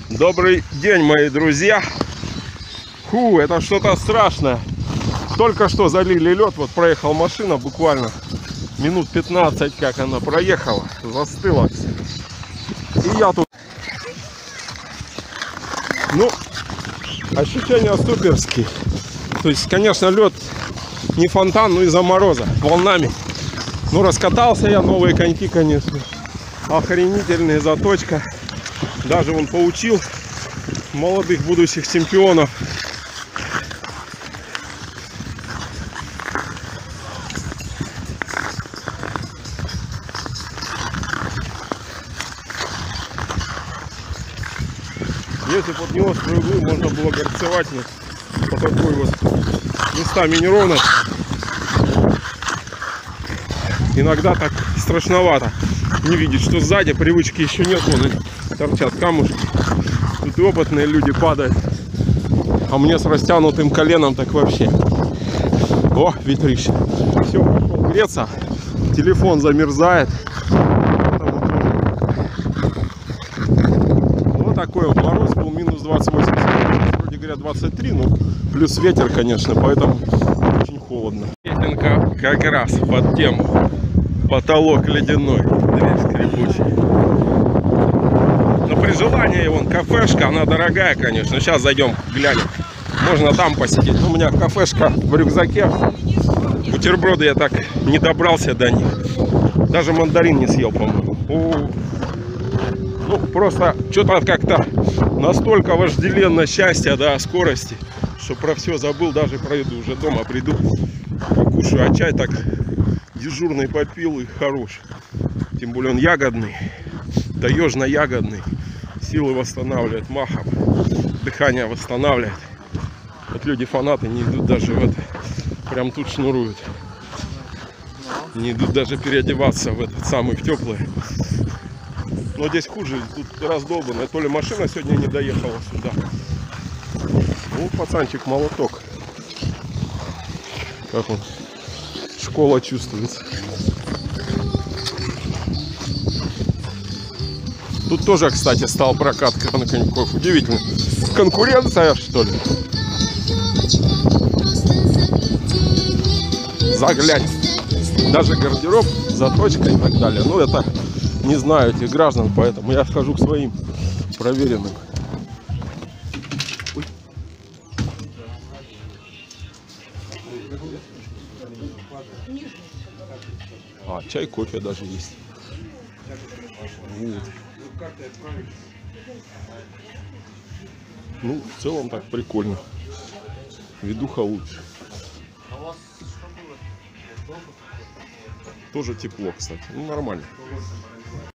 Добрый день, мои друзья. Это что-то страшное. Только что залили лед. Вот проехала машина буквально минут 15, как она проехала. Застыла. И я тут. Ощущения суперские. То есть, конечно, лед не фонтан, но из-за мороза, волнами. Раскатался я, новые коньки, конечно. Охренительная заточка. Даже он поучил молодых будущих чемпионов. Если под него углы можно было горцевать по такой вот местами неровность. Иногда так страшновато не видеть, что сзади привычки еще нет, вон торчат камушки. Тут и опытные люди падают. А мне с растянутым коленом так вообще. О, ветрище. Все, пошел греться. Телефон замерзает. Вот такой вот мороз был, минус 28. Вроде говорят 23, но плюс ветер, конечно, поэтому очень холодно. Песенка как раз под тему. Потолок ледяной, дверь скрипучий. Но при желании, вон, кафешка, она дорогая, конечно. Сейчас зайдем, глянем. Можно там посидеть. У меня кафешка в рюкзаке. Бутерброды я так не добрался до них. Даже мандарин не съел, по-моему. Просто что-то как-то настолько вожделенно счастье, да, скорости, что про все забыл, даже про еду. Уже дома приду, покушаю, а чай так дежурный попил и хорош. Тем более он ягодный, таежно-ягодный. Силы восстанавливает махом, дыхание восстанавливает. Вот люди-фанаты не идут даже в это, прям тут шнуруют. Не идут даже переодеваться в этот самый, в теплый. Но здесь хуже, тут раздолбанная. То ли машина сегодня не доехала сюда. Пацанчик молоток. Как он? Школа чувствуется. Тут тоже, кстати, стал прокат на коньков. Удивительно. Конкуренция, что ли? Заглянь. Даже гардероб, заточка и так далее. Это не знаю этих граждан, поэтому я схожу к своим проверенным. Ой. Чай, кофе даже есть. Вот. В целом так прикольно. Видуха лучше. Тоже тепло, кстати. Нормально.